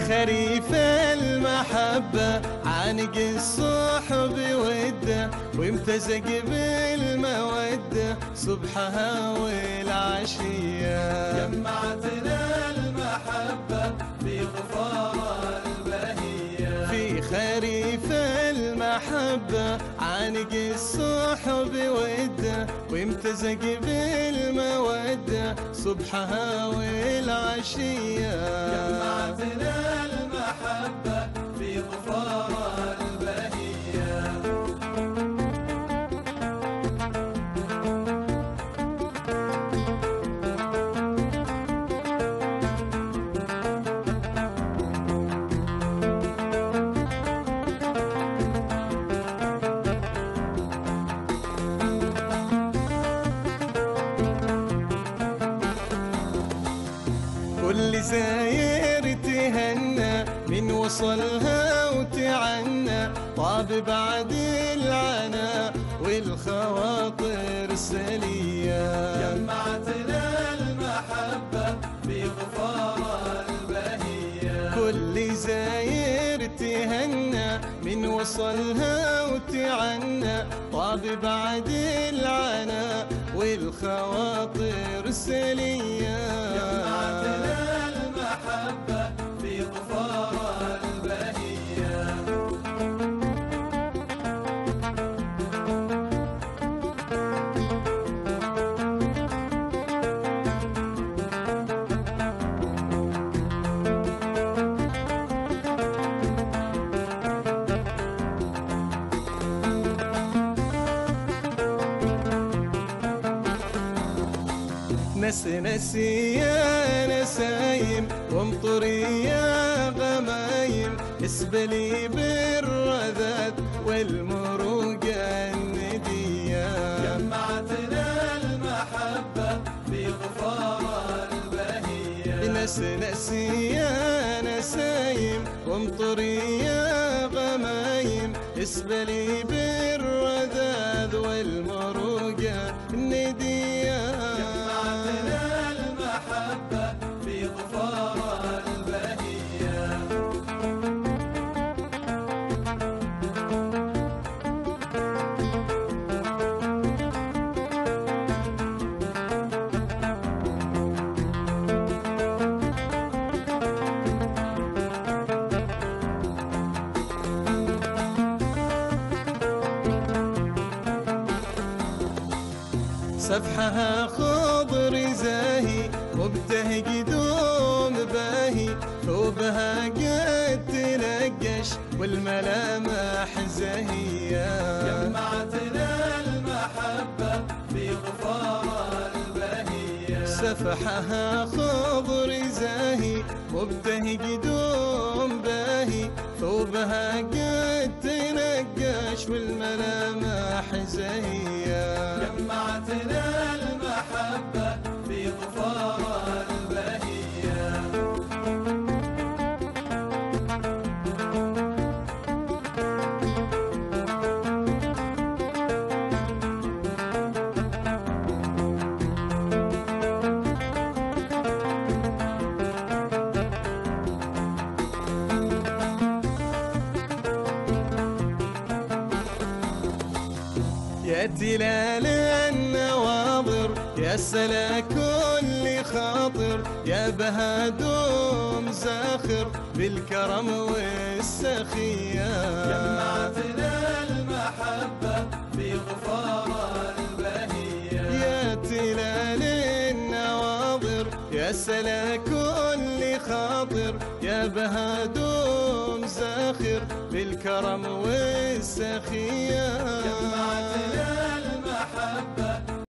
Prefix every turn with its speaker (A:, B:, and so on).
A: خريف المحبة عانق الصحب وده، وامتزق بالمودة صبحها والعشية.
B: جمعتنا المحبة في غفار البهية.
A: في خريف المحبة عانق الصحب وده، وامتزق بالمودة صبحها والعشية.
B: جمعتنا المحبة في غفار البهية.
A: كل زاير تهنى من وصلها وتعنى، طاب بعد العنا والخواطر سلية.
B: جمعتنا المحبة في غفار البهية.
A: كل زاير تهنى من وصلها وتعنى، طاب بعد العنا والخواطر سلية.
B: جمعتنا المحبة في غفار البهية.
A: نسي يا نسايم وامطري يا غمايم، اسبلي بالرذاذ والمروقة الندية.
B: جمعتنا المحبة في غفار البهية.
A: نسي يا نسايم وامطري يا غمايم، اسبلي بالرذاذ والمروقة الندية.
B: جمعتنا المحبة في غفار البهية.
A: سفحها خضر زاهي مبتهج دوم باهي، ثوبها قد تنقش والملامح زهية.
B: جمعتنا المحبة في غفار البهية.
A: سفحها خضر زاهي مبتهج دوم باهي، ثوبها قد تنقش والملامح زهية.
B: جمعتنا المحبة في غفار البهية.
A: يا تلال النواظر يا سلا كل خاطر، يا بها دوم زاخر بالكرم والسخية.
B: جمعتنا المحبة في غفار البهية.
A: يا تلال النواظر يا سلا كل خاطر، يا بها دوم زاخر بالكرم والسخية.